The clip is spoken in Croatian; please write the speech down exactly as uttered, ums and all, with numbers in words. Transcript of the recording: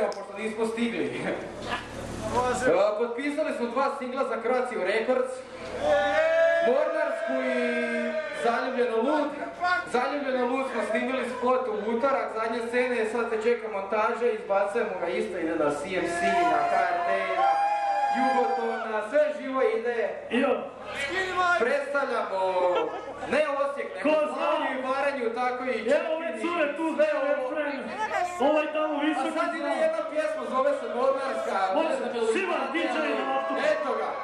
čekamo, pošto nismo stigli. Potpisali smo dva singla za Croatia Records. Mornarsku i Zaljubljeno lud. Zaljubljeno lud smo snimili spot u utorak, zadnje scene, sad se čeka montaža, izbacujemo ga isto, ide na C M C, na K R T, na Jugotona, sve živo ide. Predstavljamo ne Osijek, nego Slavnju i Baranju, tako i Čepini. Evo ove cure tu zve refren, ovaj tamo visoki. A sad ide jedna pjesma, zove se Mornarska. Šiva, D J na laptopu. Eto ga.